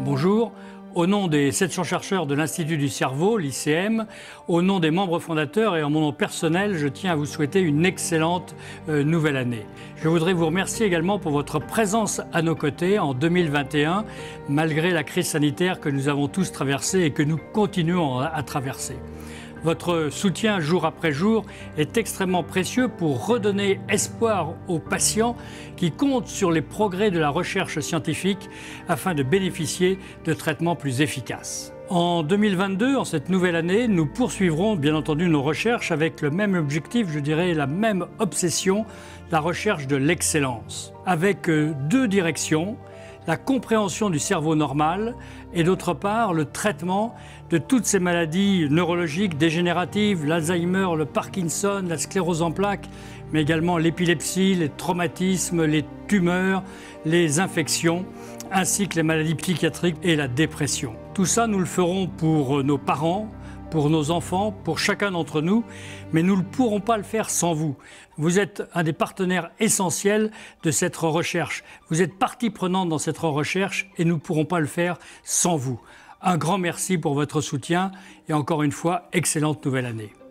Bonjour. Au nom des 700 chercheurs de l'Institut du cerveau, l'ICM, au nom des membres fondateurs et en mon nom personnel, je tiens à vous souhaiter une excellente nouvelle année. Je voudrais vous remercier également pour votre présence à nos côtés en 2021, malgré la crise sanitaire que nous avons tous traversée et que nous continuons à traverser. Votre soutien jour après jour est extrêmement précieux pour redonner espoir aux patients qui comptent sur les progrès de la recherche scientifique afin de bénéficier de traitements plus efficaces. En 2022, en cette nouvelle année, nous poursuivrons bien entendu nos recherches avec le même objectif, je dirais la même obsession, la recherche de l'excellence, avec deux directions. La compréhension du cerveau normal et d'autre part le traitement de toutes ces maladies neurologiques dégénératives, l'Alzheimer, le Parkinson, la sclérose en plaques, mais également l'épilepsie, les traumatismes, les tumeurs, les infections, ainsi que les maladies psychiatriques et la dépression. Tout ça, nous le ferons pour nos parents, pour nos enfants, pour chacun d'entre nous, mais nous ne pourrons pas le faire sans vous. Vous êtes un des partenaires essentiels de cette recherche. Vous êtes partie prenante dans cette recherche et nous ne pourrons pas le faire sans vous. Un grand merci pour votre soutien et encore une fois, excellente nouvelle année.